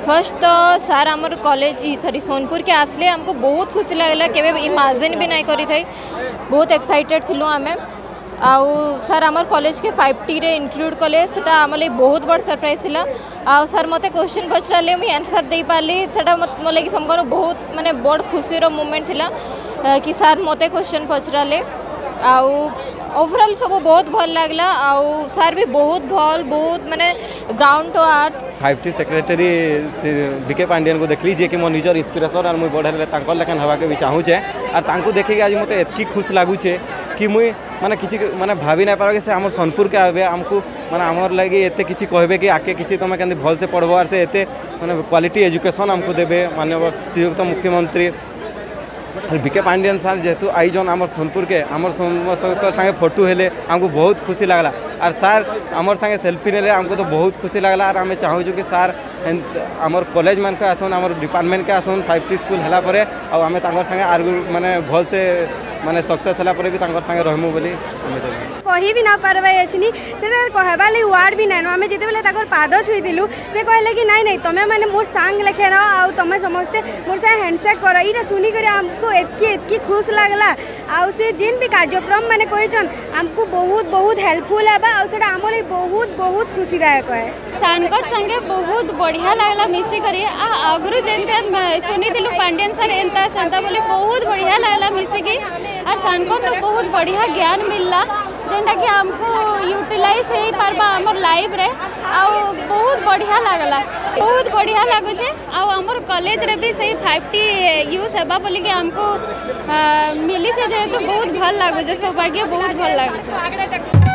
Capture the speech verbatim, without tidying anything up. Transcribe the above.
First तो sir आमर college sorry Sonpur के आसले हमको बहुत खुशी लगला केवे इमेजिन भी नहीं करी थी बहुत एक्साइटेड थिलु आमे आउ सर आमर कॉलेज के फाइव टी रे इंक्लूड कले सेटा आमले बहुत बड़ सरप्राइज थिला आउ सर मते क्वेश्चन पचराले मुई आंसर दे पाली सेटा मत लगी समको बहुत माने बड़ खुशी रो मोमेंट थिला कि सर मते क्वेश्चन पचराले आउ ओवरऑल सब बहुत भल लगला आउ सर भी बहुत भल बहुत माने ground to earth five T secretary BK Pandian को देखली जे कि मो निजर इंस्पिरेशन और मुई बढ़े तांकर लेखन हवा के भी चाहूचे और तांको देखिक आज मते एतकी खुश लागुचे कि मुई माने किछि माने भाभी ना पार कि से हमर सोनपुर के आबे हमको माने हमर लगी एते किछि कहबे कि आके किछि तमे केंदी भल से पढ़बो और से एते माने क्वालिटी एजुकेशन हमको देबे माननीय श्रीयुक्त मुख्यमंत्री बीके पांडियन सर जेहेतु आई जन आम सोनपुर के आम संगे फोटो हेले हमको बहुत खुशी लगला और सर आमर संगे सेल्फी नेले हमको तो बहुत खुशी लगला और आम चाहूँ कि सर आमर कॉलेज मान के आसन आमर डिपार्टमेंट के आसन फाइव टी स्कूल है पर आम संगे आर्गु माने भल से माने सक्सेस है पर भी संगे रहमु बोली कही भी ना पारबा एछनी से कहबा ले वर्ड भी नानो आमे जेते बेले ताकर पाद छुईदिलु से कहले कि नहीं नहीं तमे माने मोर सांग लेखे रहो आ तमे समस्ते मोर से हैंडशेक करो इटा सुनी करे हमको एतकी एतकी खुश लागला आ से जिन भी कार्यक्रम माने कहिचन हमको बहुत बहुत हेल्पफुल हेबा आ सेटा हमले बहुत बहुत खुशीदायक है सानकर संगे बहुत बढ़िया लागला मिसी करी आ अगरु जेंते सुनी दिलु पांडियन सर एंता संता बोले बहुत बढ़िया लागला मिसी की और सानकर तो बहुत बढ़िया ज्ञान मिलला जेंटा कि हमको यूटिलाइज हो पारबा हमर लाइफ रे आ बहुत बढ़िया लागला बहुत बढ़िया लागुचे आ हमर कॉलेज रे भी सही फाइव टी यूज हेबा बोली कि हमको मिली से जेहेतु बहुत भल लागुचे सौभाग्य बहुत भल लागुचे।